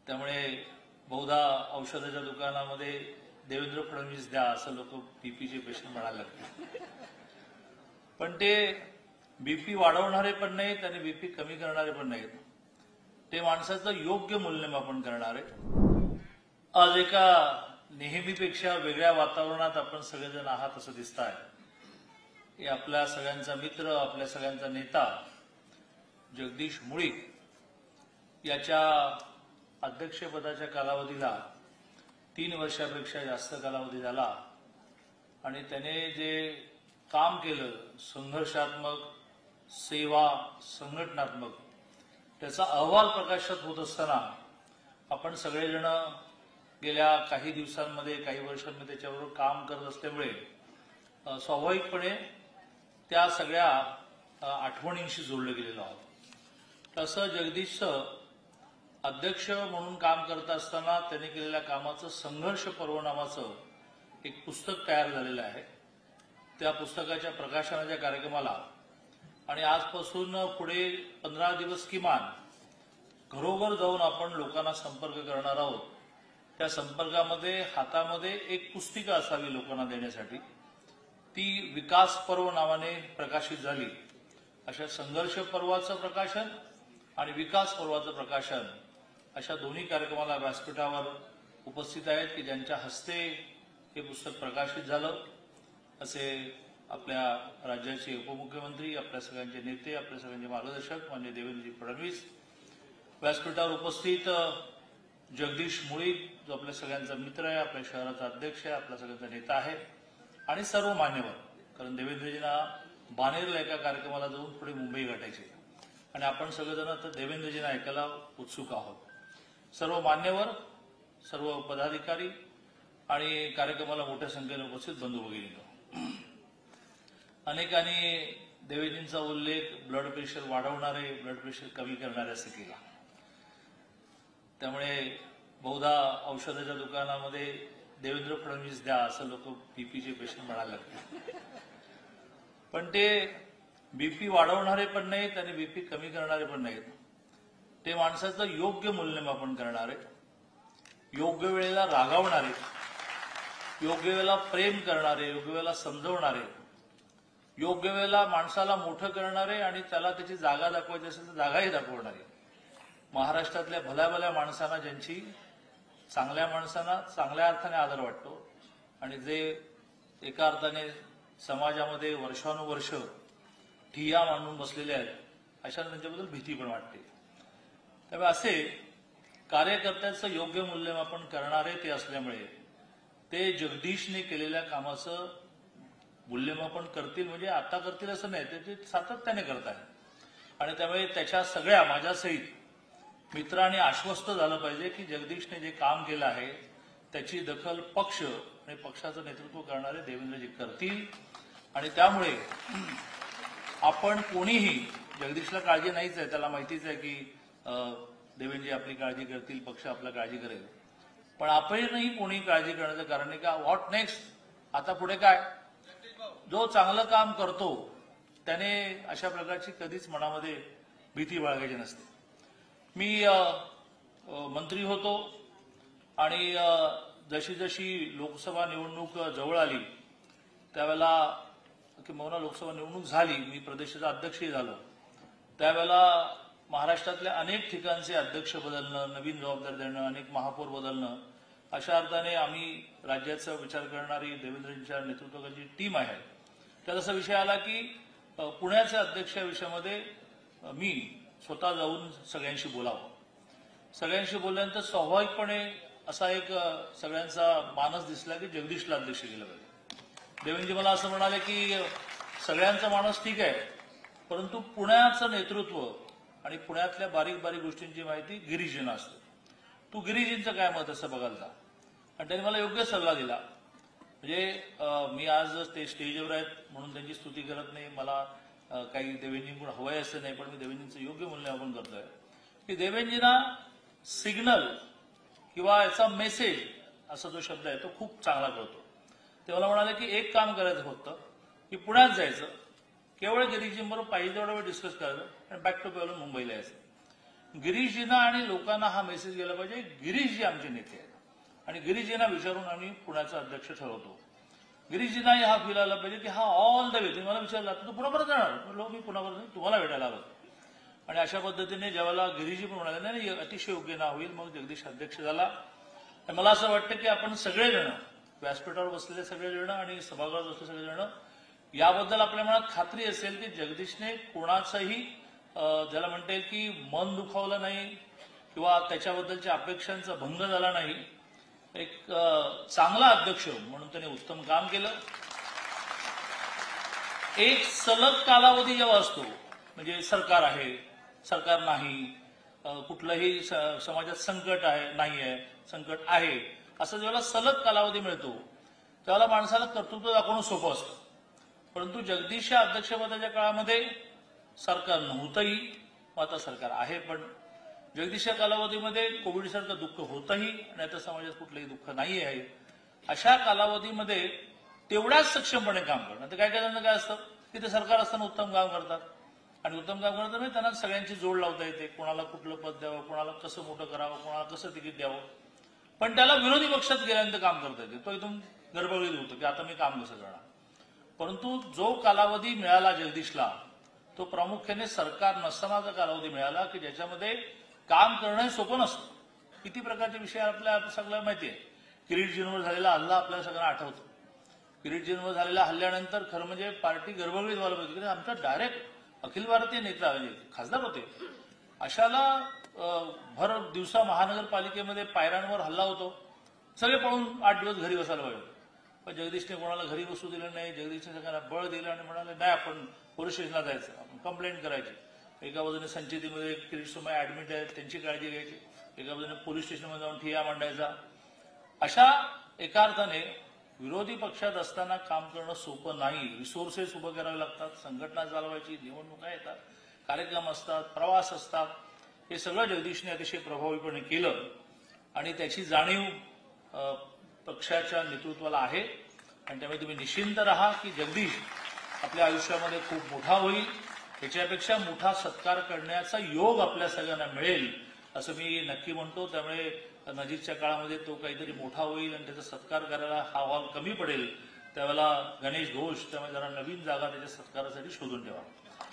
त्यामुळे बहुधा औषधाच्या दुकानामध्ये देवेंद्र फडणवीस द्या असं लोक बीपीचे पेशंट म्हणायला लागले. पण ते बीपी वाढवणारे पण नाहीत आणि बीपी कमी करणारे पण नाहीत. ते माणसाचं योग्य मूल्यमापन करणारे. आज एका नेहमीपेक्षा वेगळ्या वातावरणात आपण सगळेजण आहात असं दिसत आहे. हे आपल्या सगळ्यांचा मित्र, आपल्या सगळ्यांचा नेता जगदीश मुळीक याच्या अध्यक्षपदाच्या कालावधीला 3 वर्षापेक्षा जास्त कालावधी झाला आणि त्याने जे काम केलं, संघर्षात्मक, सेवा, संघटनात्मक, त्याचा अहवाल प्रकाशित होत असताना आपण सगळेजण गेल्या काही दिवसांमध्ये, काही वर्षांमध्ये त्याच्यावर काम करत असल्यामुळे स्वाभाविकपणे त्या सगळ्या आठवणींशी जोडले गेलेलो आहोत. तसं जगदीशचं अध्यक्ष म्हणून काम करत असताना त्यांनी केलेल्या कामाचं संघर्ष पर्व नावाचं एक पुस्तक तयार झालेलं आहे. त्या पुस्तकाच्या प्रकाशनाच्या कार्यक्रमाला आणि आजपासून पुढे 15 दिवस किमान घरोघर जाऊन आपण लोकांना संपर्क करणार आहोत. त्या संपर्कामध्ये हातामध्ये एक पुस्तिका असावी लोकांना देण्यासाठी. ती विकास पर्व नावाने प्रकाशित झाली. अशा संघर्ष पर्वाचं प्रकाशन आणि विकास पर्वाचं प्रकाशन अशा दोन्ही कार्यक्रमाला व्यासपीठावर उपस्थित आहेत की ज्यांच्या हस्ते हे पुस्तक प्रकाशित झालं. असे आपल्या राज्याचे उपमुख्यमंत्री, आपल्या सगळ्यांचे नेते, आपल्या सगळ्यांचे मार्गदर्शक माननीय देवेंद्रजी फडणवीस, व्यासपीठावर उपस्थित जगदीश मुळीक जो आपल्या सगळ्यांचा मित्र आहे, आपल्या शहराचा अध्यक्ष आहे, आपल्या सगळ्यांचा नेता आहे आणि सर्व मान्यवर. कारण देवेंद्रजींना बानेरला एका कार्यक्रमाला जाऊन पुढे मुंबई गाठायची आणि आपण सगळेजण तर देवेंद्रजींना ऐकायला उत्सुक आहोत. सर्व मान्यवर, सर्व पदाधिकारी आणि कार्यक्रमाला मोठ्या संख्येने उपस्थित बंधू भगिनींनो, अनेकांनी देवेंद्रजींचा उल्लेख ब्लड प्रेशर वाढवणारे, ब्लड प्रेशर कमी करणारे असं केला. त्यामुळे बहुधा औषधाच्या दुकानामध्ये देवेंद्र फडणवीस द्या असं लोक बीपीचे पेशंट म्हणायला लागले. पण ते बीपी वाढवणारे पण नाहीत आणि बीपी कमी करणारे पण नाहीत. ते माणसाचं योग्य मूल्यमापन करणारे, योग्य वेळेला रागावणारे, योग्य वेळेला प्रेम करणारे, योग्य वेळेला समजवणारे, योग्य वेळेला माणसाला मोठं करणारे आणि त्याला त्याची जागा दाखवायची असेल तर जागाही दाखवणारे. महाराष्ट्रातल्या भल्या भल्या माणसांना, ज्यांची चांगल्या माणसांना चांगल्या अर्थाने आदर वाटतो आणि जे एका अर्थाने समाजामध्ये वर्षानुवर्ष ठिय्या मांडून बसलेले आहेत, अशा त्यांच्याबद्दल भीती पण वाटते. त्यामुळे असे कार्यकर्त्याचं योग्य मूल्यमापन करणारे ते असल्यामुळे ते जगदीशने केलेल्या कामाचं मूल्यमापन करतील. म्हणजे आता करतील असं नाही, ते सातत्याने करत आहेत आणि त्यामुळे त्याच्या सगळ्या माझ्यासहित मित्रांनी आश्वस्त झालं पाहिजे की जगदीशने जे काम केलं आहे त्याची दखल पक्ष आणि पक्षाचं नेतृत्व करणारे देवेंद्रजी करतील. आणि त्यामुळे आपण कोणीही, जगदीशला काळजी नाहीच आहे, त्याला माहितीच आहे की देवेंद्रजी आपली काळजी करतील, पक्ष आपला काळजी करेल. पण आपणही कोणी काळजी करण्याचं कारण नाही का व्हॉट नेक्स्ट, आता पुढे काय. जो चांगलं काम करतो त्याने अशा प्रकारची कधीच मनामध्ये भीती बाळगायची नसते. मी मंत्री होतो आणि जशी जशी लोकसभा निवडणूक जवळ आली त्यावेळेला, किंवा लोकसभा निवडणूक झाली, मी प्रदेशाचा अध्यक्षही झालो, त्यावेळेला महाराष्ट्रातल्या अनेक ठिकाणचे अध्यक्ष बदलणं, नवीन जबाबदारी देणं, अनेक महापौर बदलणं, अशा अर्थाने आम्ही राज्याचा विचार करणारी देवेंद्रजींच्या नेतृत्वाखाली टीम आहे. त्यात असा विषय आला की पुण्याच्या अध्यक्ष या विषयामध्ये मी स्वतः जाऊन सगळ्यांशी बोलावं. सगळ्यांशी बोलल्यानंतर स्वाभाविकपणे असा एक सगळ्यांचा मानस दिसला की जगदीशला अध्यक्ष केलं पाहिजे. देवेंद्रजी मला असं म्हणाले की सगळ्यांचा मानस ठीक आहे, परंतु पुण्याचं नेतृत्व आणि पुण्यातल्या बारीक बारीक गोष्टींची माहिती गिरीजींना असते. तू गिरीजींचं काय मत असं बघायला जा. आणि त्यांनी मला योग्य सल्ला दिला. म्हणजे मी आज ते स्टेजवर आहेत म्हणून त्यांची स्तुती करत नाही, मला काही देवेंद्रजींकडून हवंय असं नाही, पण मी देवेंद्रजींचं योग्य मूल्यमापन करतोय की देवेंद्रजींना सिग्नल किंवा याचा मेसेज असा जो शब्द आहे तो खूप चांगला कळतो. ते मला म्हणाले की एक काम करायचं फक्त की पुण्यात जायचं, केवळ गिरीजींबरोबर पाहिजे तेवढा वेळ डिस्कस करायचं आणि बॅक टू मुंबईला यायचं. गिरीशजींना आणि लोकांना हा मेसेज गेला पाहिजे, गिरीशजी आमचे नेते आहेत आणि गिरीशजींना विचारून आम्ही पुण्याचा अध्यक्ष ठरवतो. गिरीशजींनाही हा फील आला पाहिजे की हा ऑल द वे. तुम्ही मला विचारला तू पुन्हा परत जाणार, म्हणलो मी पुन्हा परत तुम्हाला भेटायला आलो. आणि अशा पद्धतीने ज्यावेळेला गिरीशजी पण म्हणाले नाही अतिशय योग्य नाव होईल, मग जगदीश अध्यक्ष झाला. मला असं वाटतं की आपण सगळेजण, व्यासपीठावर बसलेले सगळेजण आणि सभागृहात बसलेले सगळेजण, याबद्दल आपल्या मनात खात्री असेल की जगदीशने कोणाचंही ज्याला म्हणता येईल की मन दुखावलं नाही किंवा त्याच्याबद्दलच्या अपेक्षांचा भंग झाला नाही. एक चांगला अध्यक्ष म्हणून त्याने उत्तम काम केलं. एक सलग कालावधी जेव्हा असतो, म्हणजे सरकार आहे, सरकार नाही, कुठलंही समाजात संकट आहे, नाही आहे, संकट आहे, असं जेव्हा सलग कालावधी मिळतो त्यावेळेला माणसाला कर्तृत्व दाखवणं सोपं असतं. परंतु जगदीशच्या अध्यक्षपदाच्या काळामध्ये सरकार नव्हतंही, आता सरकार आहे, पण जगदीशच्या कालावधीमध्ये कोविडसारखं दुःख होतंही आणि आता समाजात कुठलंही दुःख नाही आहे. अशा कालावधीमध्ये तेवढ्याच सक्षमपणे काम करणं. तर काय काय जणांना काय असतं की ते सरकार असताना उत्तम काम करतात आणि उत्तम काम करतात म्हणजे त्यांना सगळ्यांची जोड लावता येते, कोणाला कुठलं पद द्यावं, कोणाला कसं मोठं करावं, कोणाला कसं तिकीट द्यावं, पण त्याला विरोधी पक्षात गेल्यानंतर काम करता येते. तो एकदम गडबडीत होतो की आता मी काम कसं करणार. परंतु जो कालावधी मिळाला जगदीशला तो प्रामुख्याने सरकार नसतानाचा कालावधी मिळाला की ज्याच्यामध्ये काम करणं सोपं नसतं. किती प्रकारचे विषय आपल्याला सगळ्यांना माहिती आहे. किरीटजींवर झालेला हल्ला आपल्याला सगळ्यांना आठवतो. किरीटजींवर झालेल्या हल्ल्यानंतर खरं म्हणजे पार्टी गडबडीत व्हायला पाहिजे की आमचा डायरेक्ट अखिल भारतीय नेता म्हणजे खासदार होते, अशाला भर दिवसा महानगरपालिकेमध्ये पायऱ्यांवर हल्ला होतो, सगळे पळून 8 दिवस घरी बसायला पाहिजे. पण जगदीशने कोणाला घरी बसू दिलं नाही. जगदीशने सगळ्यांना बळ दिलं आणि म्हणाले नाही आपण पोलीस स्टेशनला जायचं, आपण कंप्लेंट करायची. एका बाजूने संचितीमध्ये किरीट सोमय्या ऍडमिट आहेत, त्यांची काळजी घ्यायची, एका बाजूने पोलीस स्टेशनमध्ये जाऊन ठिय्या मांडायचा. अशा एका अर्थाने विरोधी पक्षात असताना काम करणं सोपं नाही. रिसोर्सेस उभं करावे लागतात, संघटना चालवायची, निवडणुका येतात, कार्यक्रम असतात, प्रवास असतात. हे सगळं जगदीशने अतिशय प्रभावीपणे केलं आणि त्याची जाणीव पक्षाच्या नेतृत्वाला आहे. आणि त्यामुळे तुम्ही निश्चिंत राहा की जगदीश आपल्या आयुष्यामध्ये खूप मोठा होईल. त्याच्यापेक्षा मोठा सत्कार करण्याचा योग आपल्या सगळ्यांना मिळेल असं मी नक्की म्हणतो. त्यामुळे नजीकच्या काळामध्ये तो काहीतरी मोठा होईल आणि त्याचा सत्कार करायला हा हॉल कमी पडेल. त्यावेळेला गणेश घोष, त्यामुळे जरा नवीन जागा त्याच्या सत्कारासाठी शोधून ठेवा.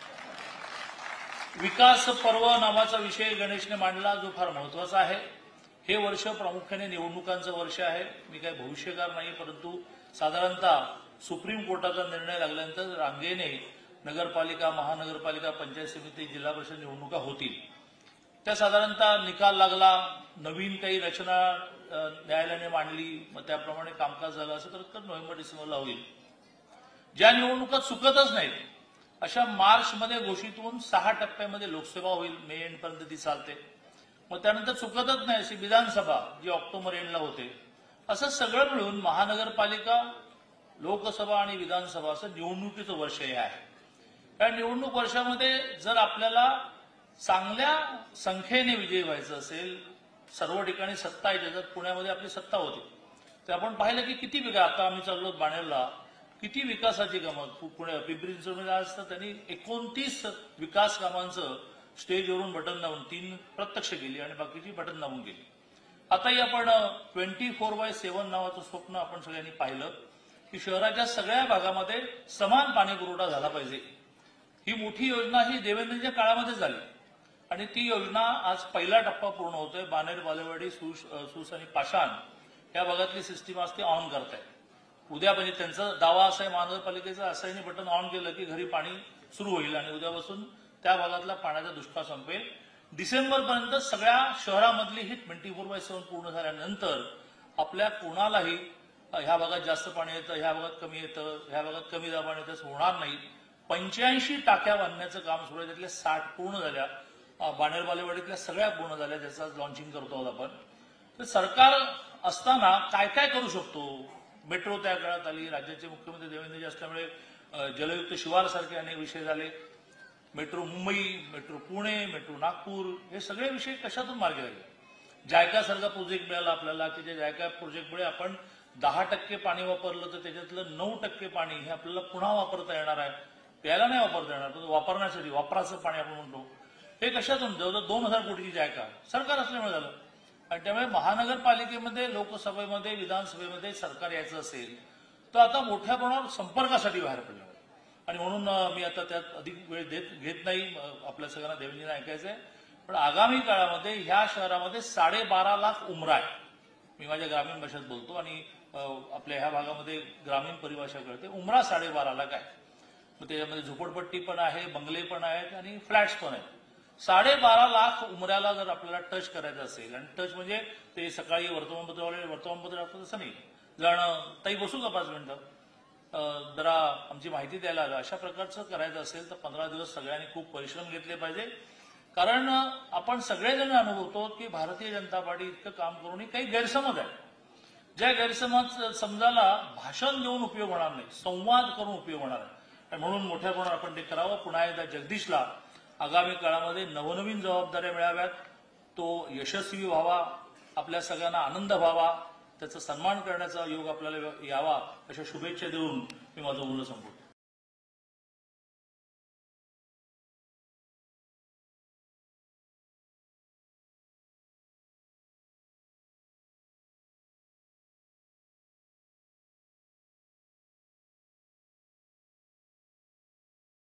विकास पर्व नावाचा विषय गणेशने मांडला, जो फार महत्वाचा आहे. हे वर्ष प्रामुख्याने निवडणुकांचं वर्ष आहे. मी काही भविष्यकार नाही, परंतु साधारणतः सुप्रीम कोर्टाचा निर्णय लागल्यानंतर रांगेने नगरपालिका, महानगरपालिका, पंचायत समिती, जिल्हा परिषद निवडणुका होतील. त्या साधारणतः निकाल लागला, नवीन काही रचना न्यायालयाने मांडली, मग त्याप्रमाणे कामकाज झालं असं तर नोव्हेंबर-डिसेंबरला होईल. ज्या निवडणुका चुकतच नाहीत अशा मार्चमध्ये घोषित होऊन 6 टप्प्यामध्ये लोकसभा होईल, मे एंडपर्यंत ती चालते. मग त्यानंतर चुकतच नाही अशी विधानसभा जी ऑक्टोबर एंडला होते. असं सगळं मिळून महानगरपालिका, लोकसभा आणि विधानसभा असं निवडणुकीचं वर्ष हे आहे. या निवडणूक वर्षामध्ये जर आपल्याला चांगल्या संख्येने विजयी व्हायचं असेल, सर्व ठिकाणी सत्ता आहे, ज्याच्यात पुण्यामध्ये आपली सत्ता होती, तर आपण पाहिलं की किती विकास. आता आम्ही चाललो बाणेरला, किती विकासाची कामं पुणे पिंपरी चिंचवडमध्ये आज तर त्यांनी 29 विकास कामांचं स्टेजवरून बटन दाबून 3 प्रत्यक्ष केली आणि बाकीची बटन दाबून केली. आताही आपण 24/7 नावाचं स्वप्न आपण सगळ्यांनी पाहिलं की शहराच्या सगळ्या भागामध्ये समान पाणी पुरवठा झाला पाहिजे. ही मोठी योजना ही देवेंद्रच्या काळामध्ये झाली आणि ती योजना आज पहिला टप्पा पूर्ण होतोय. बाणेर, बालेवाडी, सूस आणि पाषाण या भागातली सिस्टीम आज ते ऑन करतायत. उद्या म्हणजे त्यांचा दावा असा आहे महानगरपालिकेचा, असाही बटन ऑन केलं की घरी पाणी सुरू होईल आणि उद्यापासून त्या भागातला पाण्याचा दुष्काळ संपेल. डिसेंबरपर्यंत सगळ्या शहरामधली ही 24/7 पूर्ण झाल्यानंतर आपल्या कोणालाही ह्या भागात जास्त पाणी येतं, ह्या भागात कमी येतं, ह्या भागात कमी दाबाने येतं असं होणार नाही. 85 टाक्या बांधण्याचं काम सुरू आहे, त्यातल्या 60 पूर्ण झाल्या. बाणेर, बालेवाडीतल्या सगळ्या पूर्ण झाल्या, ज्याचं लॉन्चिंग करतो आहोत आपण. तर सरकार असताना काय काय करू शकतो. मेट्रो त्या काळात आली, राज्याचे मुख्यमंत्री देवेंद्रजी असल्यामुळे जलयुक्त शिवार सारखे अनेक विषय झाले. Metro Mumbai, metro Pune, metro Nagpur, हे सगळे विषय कशातून मार्गी लागले. जायका सारखा प्रोजेक्ट मिळाला आपल्याला की ज्या जायका प्रोजेक्टमुळे आपण 10% पाणी वापरलं तर त्याच्यातलं 9% पाणी हे आपल्याला पुन्हा वापरता येणार आहे. प्यायला नाही वापरता येणार, पण वापरण्यासाठी वापराचं पाणी आपण म्हणतो. हे कशातून जवळजवळ 2000 कोटीची जायका सरकार असल्यामुळे झालं. आणि त्यामुळे महानगरपालिकेमध्ये, लोकसभेमध्ये, विधानसभेमध्ये सरकार यायचं असेल तर आता मोठ्या प्रमाणावर संपर्कासाठी बाहेर पडलं. आणि म्हणून मी आता त्यात अधिक वेळ घेत नाही. आपल्या सगळ्यांना देवेंद्रजींना ऐकायचं आहे. पण आगामी काळामध्ये ह्या शहरामध्ये 12.5 लाख उमरा आहे. मी माझ्या ग्रामीण भाषेत बोलतो आणि आपल्या ह्या भागामध्ये ग्रामीण परिभाषा कळते. उमरा 12.5 लाख आहे. मग त्याच्यामध्ये झोपडपट्टी पण आहे, बंगले पण आहेत आणि फ्लॅट्स पण आहेत. 12.5 लाख उमऱ्याला जर आपल्याला टच करायचं असेल, आणि टच म्हणजे ते सकाळी वर्तमानपत्र टाकतात असं नाही, जाणं ताई बसू का 5 मिनिटं जरा आमची माहिती द्यायला आलं, अशा प्रकारचं करायचं असेल तर 15 दिवस सगळ्यांनी खूप परिश्रम घेतले पाहिजे. कारण आपण सगळेजण अनुभवतो की भारतीय जनता पार्टी इतकं काम करूनही काही गैरसमज आहे. ज्या गैरसमजाला भाषण देऊन उपयोग होणार नाही, संवाद करून उपयोग होणार आहे. आणि म्हणून मोठ्या प्रमाणात आपण ते करावं. पुन्हा एकदा जगदीशला आगामी काळामध्ये नवनवीन जबाबदाऱ्या मिळाव्यात, तो यशस्वी व्हावा, आपल्या सगळ्यांना आनंद व्हावा, त्याचा सन्मान करण्याचा योग आपल्याला यावा, अशा शुभेच्छा देऊन मी माझं बोलणं संपवतो.